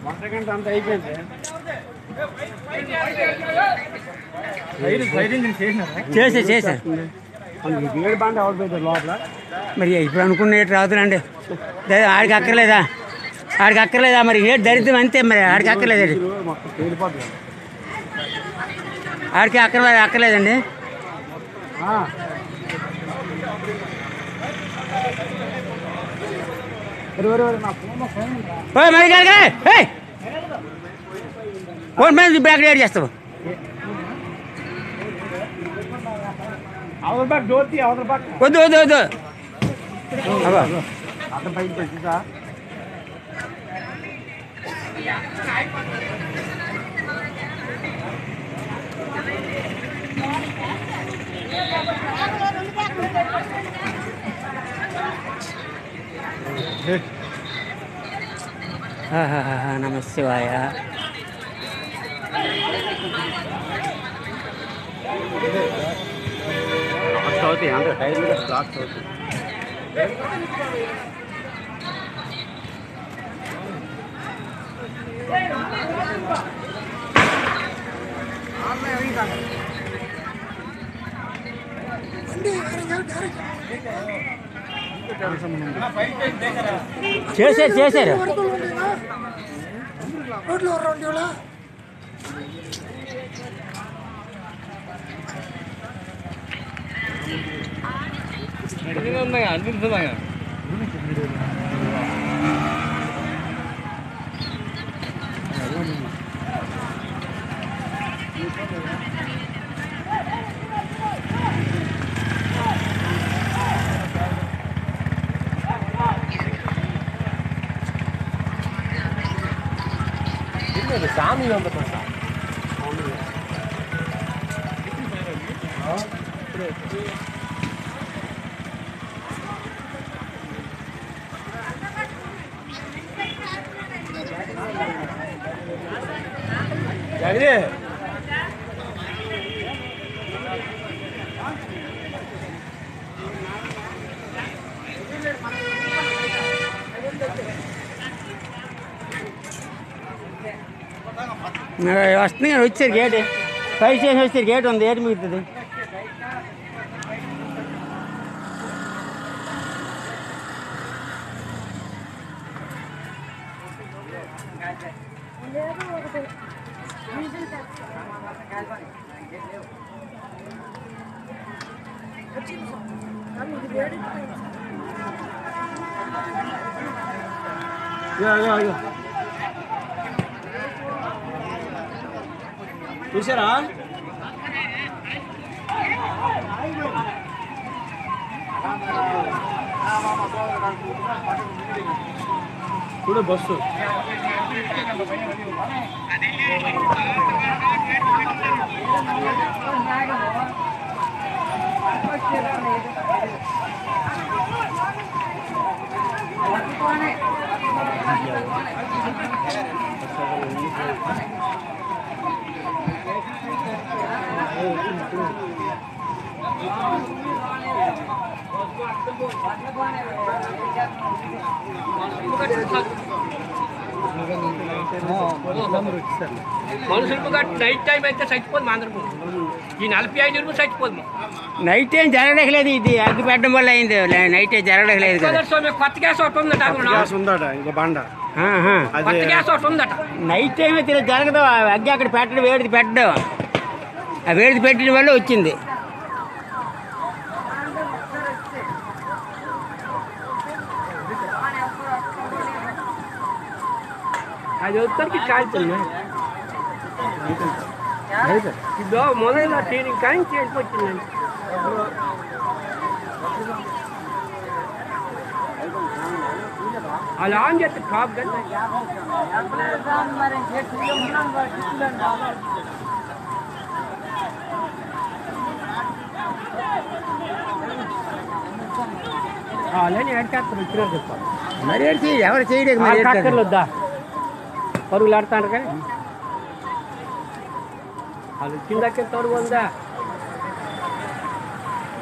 వంటగంట అంత అయిపోయింది. చేశారు వేడి బండ అవుట్ పోయింది లోపల. మరి ఇప్పుడు అనుకునేటి రాదులండి. ఆడికి అక్కర్లేదా మరి ఏ దరిద్రం అంతే. మరి ఆడికి అక్కర్లేదు, మొత్తం పేలిపోతుంది. ఆడికి అక్కర్లేదండి. ఫోన్ మీద బ్యాక్ రేట్ చేస్తావు. వద్దు అక్కడ పైకి పెట్టిందా? నమ శివాయ. అవుతాయి అంటే టైర్ మీద బ్లాక్స్ అవుతాయి. చేశారు சாமி வந்து వస్తుంది కానీ వచ్చారు గేట్. ఫైర్ స్టేషన్ వచ్చారు, గేట్ ఉంది, ఏటు మిగుతుంది. చూసారా? చూడు బస్సు మనుషులకు నైట్ టైం అయితే చచ్చిపోదు. మా అందరం ఈ 45 చచ్చిపోదు. నైట్ టైం జరగలేదు, ఇది అగ్గి పెట్టడం వల్ల అయింది. నైట్ టైం జరగలేదు కదా. కొత్త గ్యాస్ ఒకటి ఉందట, కొత్త గ్యాస్ ఒకటి ఉందట. నైట్ టైం అయితే జరగదు. అగ్గి అక్కడ పెట్టడం, వేడిది పెట్టడం, ఆ వేడిది పెట్టడం వల్ల వచ్చింది. అది వచ్చరికి కాల్చింది. ఇదో మొదల ట్రైనింగ్ కానీ చేసిపోయిందండి. అలా అని చెప్తే టాప్ గన్ అలానే ఏడ్చేస్తారు. ఇచ్చినారు చెప్పాలి. మరి ఏడ్చి ఎవరు చేయలేదు, వద్దా పరుగులు ఆడుతాను కానీ అది కిందకి తొడుగు ఉందా.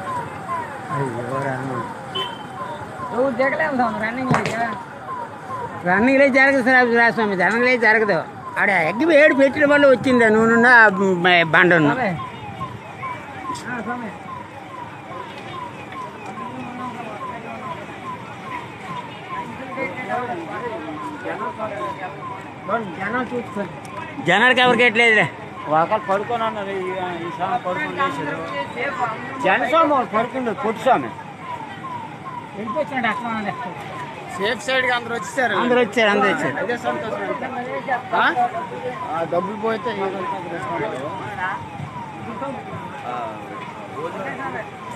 అయ్యో రామ, నువ్వు దిగలేము రన్నింగ్ రన్నింగ్ లేదు జరగదు సార్ రాస్వామి, రన్నింగ్ లేదు జరగదు. ఆడ ఎగ్గి వేడి పెట్టిన వల్ల వచ్చింది నూనె బండను. జనానికి ఎవరికి ఎట్లేదులే. ఒకళ్ళు పడుకొని అన్నారు, ఈ స్వామి పడుకుని లేచారు. జనస్వామి వాళ్ళు పడుకుండు, పొట్టు స్వామి సేఫ్ సైడ్గా అందరూ వచ్చేసారు. అందరూ వచ్చారు. అదే సంతోషం. డబ్బులు పోతే